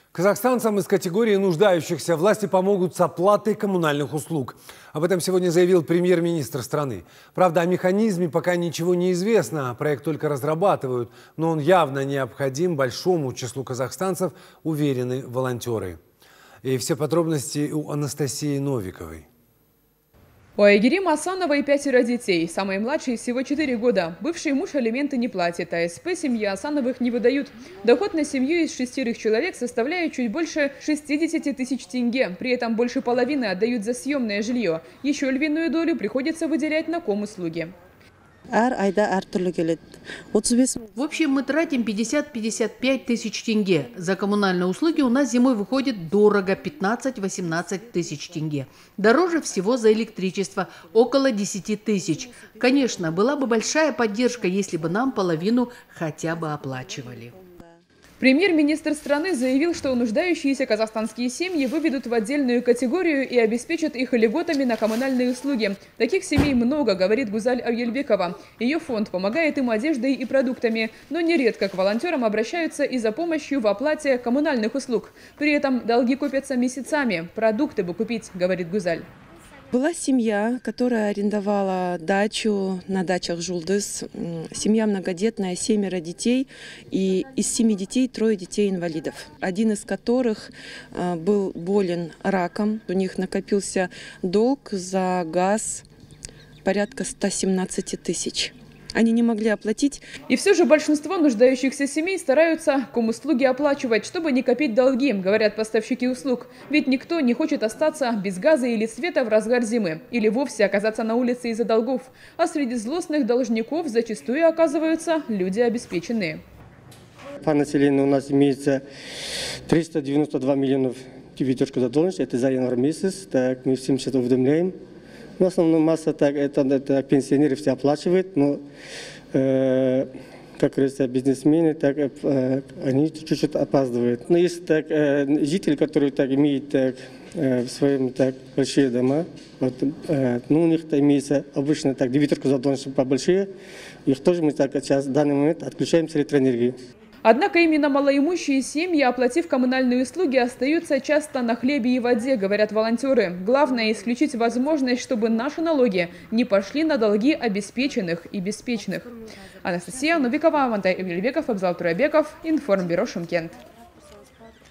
Казахстанцам из категории нуждающихся власти помогут с оплатой коммунальных услуг. Об этом сегодня заявил премьер-министр страны. Правда, о механизме пока ничего не известно, проект только разрабатывают, но он явно необходим большому числу казахстанцев, уверены волонтеры. И все подробности у Анастасии Новиковой. У Айгерим Асановой 5 детей. Самой младшей всего 4 года. Бывший муж алименты не платит, а СП семьи Асановых не выдают. Доход на семью из 6 человек составляет чуть больше 60 тысяч тенге. При этом больше половины отдают за съемное жилье. Еще львиную долю приходится выделять на комуслуги. В общем, мы тратим 50-55 тысяч тенге. За коммунальные услуги у нас зимой выходит дорого – 15-18 тысяч тенге. Дороже всего за электричество – около 10 тысяч. Конечно, была бы большая поддержка, если бы нам половину хотя бы оплачивали. Премьер-министр страны заявил, что нуждающиеся казахстанские семьи выведут в отдельную категорию и обеспечат их льготами на коммунальные услуги. Таких семей много, говорит Гузаль Ауельбекова. Ее фонд помогает им одеждой и продуктами, но нередко к волонтерам обращаются и за помощью в оплате коммунальных услуг. При этом долги копятся месяцами. Продукты бы купить, говорит Гузаль. Была семья, которая арендовала дачу на дачах Жулдыз. Семья многодетная, 7 детей. И из 7 детей 3 детей-инвалидов. Один из которых был болен раком. У них накопился долг за газ порядка 117 тысяч. Они не могли оплатить. И все же большинство нуждающихся семей стараются комуслуги оплачивать, чтобы не копить долги, говорят поставщики услуг. Ведь никто не хочет остаться без газа или света в разгар зимы. Или вовсе оказаться на улице из-за долгов. А среди злостных должников зачастую оказываются люди обеспеченные. По населению у нас имеется 392 миллионов дебиторская задолженность. Это за январь месяц. Так, мы всем сейчас уведомляем. В основном масса это пенсионеры все оплачивают, но, как говорится, бизнесмены, так, они чуть-чуть опаздывают. Но есть так, жители, которые так, имеют в своем так, большие дома, вот, ну, у них имеется обычно так, дебиторская задолженность побольше, их тоже мы так, сейчас в данный момент отключаем с электроэнергии. Однако именно малоимущие семьи, оплатив коммунальные услуги, остаются часто на хлебе и воде, говорят волонтеры. Главное – исключить возможность, чтобы наши налоги не пошли на долги обеспеченных и беспечных. Анастасия Новикова, Мантай Эмильбеков, Абзал Турайбеков, Информбюро Шымкент.